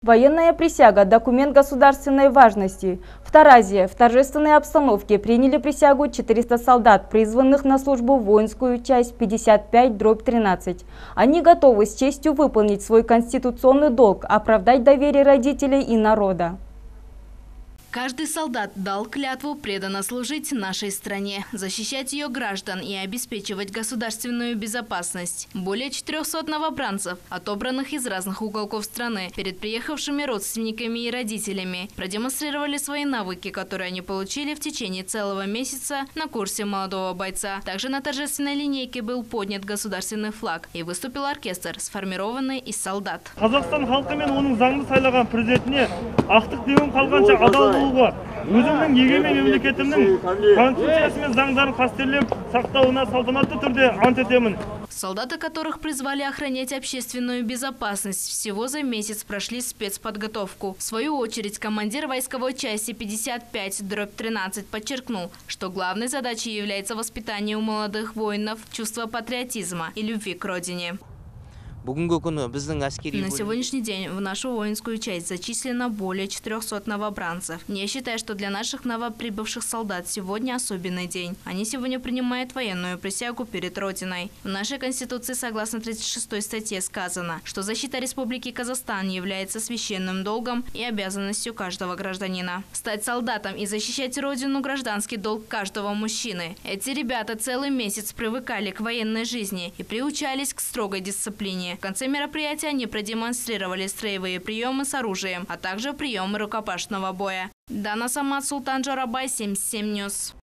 Военная присяга – документ государственной важности. В Таразе в торжественной обстановке приняли присягу 400 солдат, призванных на службу в воинскую часть 55/13. Они готовы с честью выполнить свой конституционный долг, оправдать доверие родителей и народа. Каждый солдат дал клятву преданно служить нашей стране, защищать ее граждан и обеспечивать государственную безопасность. Более 400 новобранцев, отобранных из разных уголков страны, перед приехавшими родственниками и родителями, продемонстрировали свои навыки, которые они получили в течение целого месяца на курсе молодого бойца. Также на торжественной линейке был поднят государственный флаг и выступил оркестр, сформированный из солдат. Қазақстан халқы мен оның заңды сайлаған президентіне ақтық деуім қалғанша адал өзімнің егемен мемлекетімнің конституциясы мен заңдарын қастерлеп сақтауына салтанатты түрде ант етемін. Солдаты, которых призвали охранять общественную безопасность, всего за месяц прошли спецподготовку. В свою очередь, командир войсковой части 55/13 подчеркнул, что главной задачей является воспитание у молодых воинов чувства патриотизма и любви к родине. На сегодняшний день в нашу воинскую часть зачислено более 400 новобранцев. Я считаю, что для наших новоприбывших солдат сегодня особенный день. Они сегодня принимают военную присягу перед Родиной. В нашей Конституции, согласно 36 статье, сказано, что защита Республики Казахстан является священным долгом и обязанностью каждого гражданина. Стать солдатом и защищать Родину – гражданский долг каждого мужчины. Эти ребята целый месяц привыкали к военной жизни и приучались к строгой дисциплине. В конце мероприятия они продемонстрировали строевые приемы с оружием, а также приемы рукопашного боя. Дана Самат, Султан Джарабай, 77 News.